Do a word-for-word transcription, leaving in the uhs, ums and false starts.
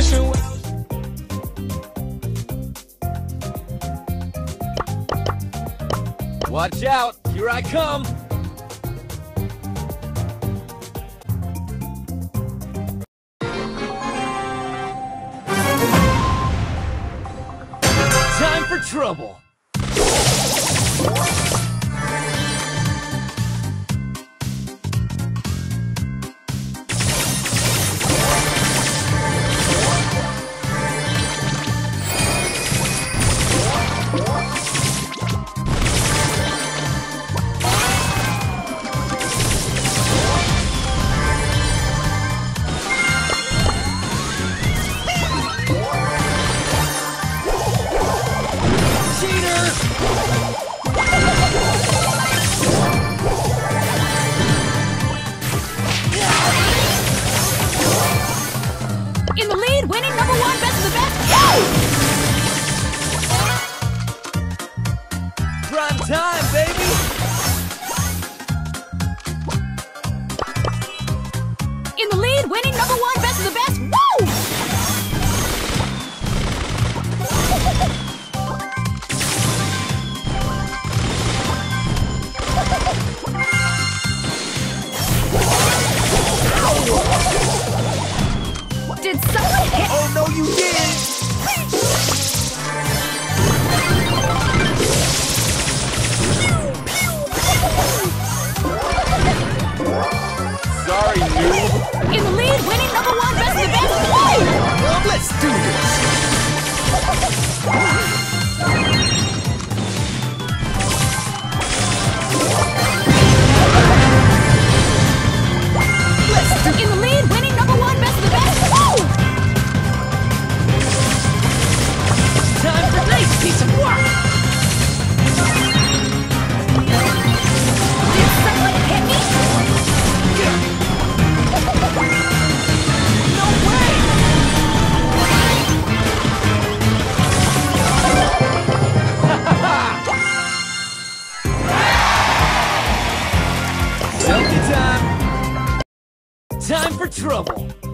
wishing well. Watch out! Here I come! Time for trouble! In the lead, winning number one, best of the best. Woo! Prime time, baby! In the lead, winning number one, best of the best. Woo! Did someone hit? Oh no, you didn't! Sorry, noob! In the lead, winning number one, best of the best. Woo! Well, let's do this! In the lead, winning number one, best of the best. Woo! Time for nice piece of work! Did someone hit me? No way! Selfie time! Time for trouble!